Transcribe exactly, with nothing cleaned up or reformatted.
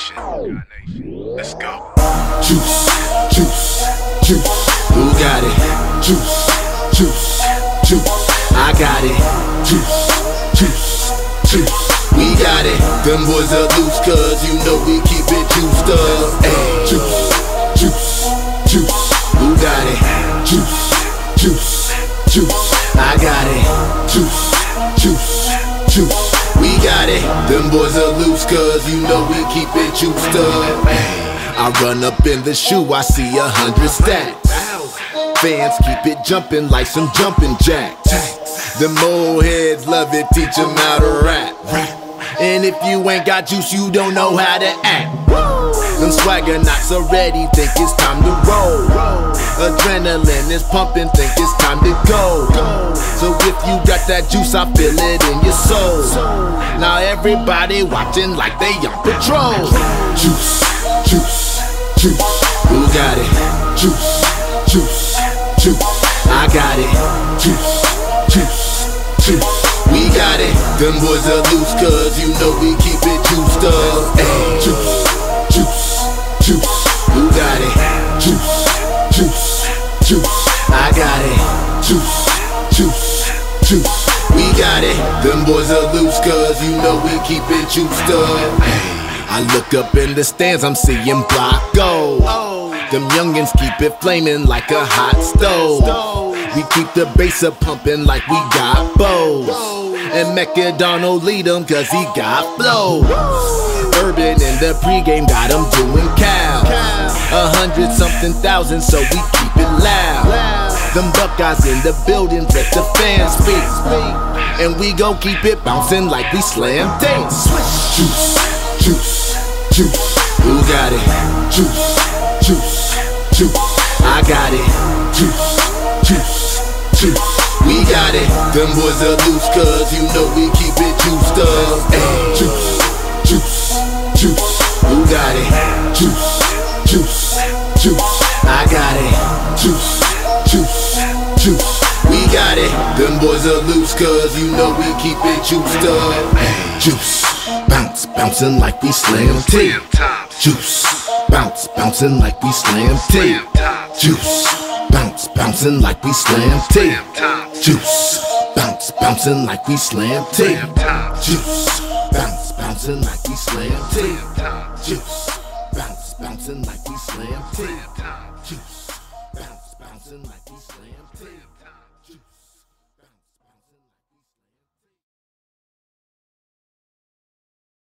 Nation. Let's go. Juice, juice, juice. Who got it? Juice, juice, juice. I got it. Juice, juice, juice. We got it. Them boys are loose, cause you know we keep it juiced up. Ay. Juice, juice, juice. Who got it? Juice, juice, juice. I got it. Juice, juice, juice. We got it. Them boys are loose, cause you know we keep it juiced up. Ay. I run up in the shoe, I see a hundred stacks. Fans keep it jumping like some jumping jacks. Them old heads love it, teach them how to rap. And if you ain't got juice, you don't know how to act. Them swagger knots already think it's time to roll. Adrenaline is pumping, think it's time to go. So if you got that juice, I feel it in your soul. Now everybody watching like they on patrol. Juice, juice, juice. Who got it? Juice, juice, juice. I got it. Juice, juice, juice. We got it. Them boys are loose, cause you know we keep it juiced up. Ay. Juice, juice, juice. Who got it? Juice, juice, juice. I got it. Juice, juice, juice. We got it. Them boys are loose, cause you know we keep it juiced up. Ay. I look up in the stands, I'm seeing block go. Them youngins keep it flaming like a hot stove. We keep the bass up pumping like we got bows. And Mecca Donald lead him cause he got flow. Urban in the pregame got him doing cow. A hundred something thousand, so we keep it loud. Them Buckeyes in the building, let the fans speak. And we gon' keep it bouncing like we slam dance. Juice, juice, juice. Who got it? Juice, juice, juice. I got it. Juice, juice, juice. We got it. Them boys are loose, cause you know we keep it juiced up. Ay. Juice, juice, juice. Who got it? Juice, juice, juice. I got it. Juice, juice, juice. We got it. Them boys are loose, cause you know we keep it juiced up. Ay. Juice, Bounce, bouncing like we slam T. juice, Bounce, bouncing like we slam T. juice, Bounce, bouncing like we slam T. juice, Bounce, bouncing like we slam T. juice, Bounce, bouncing like we slam T. Juice. Bounce, bouncing like we slam T. juice. Bounce, bouncing like we slam T.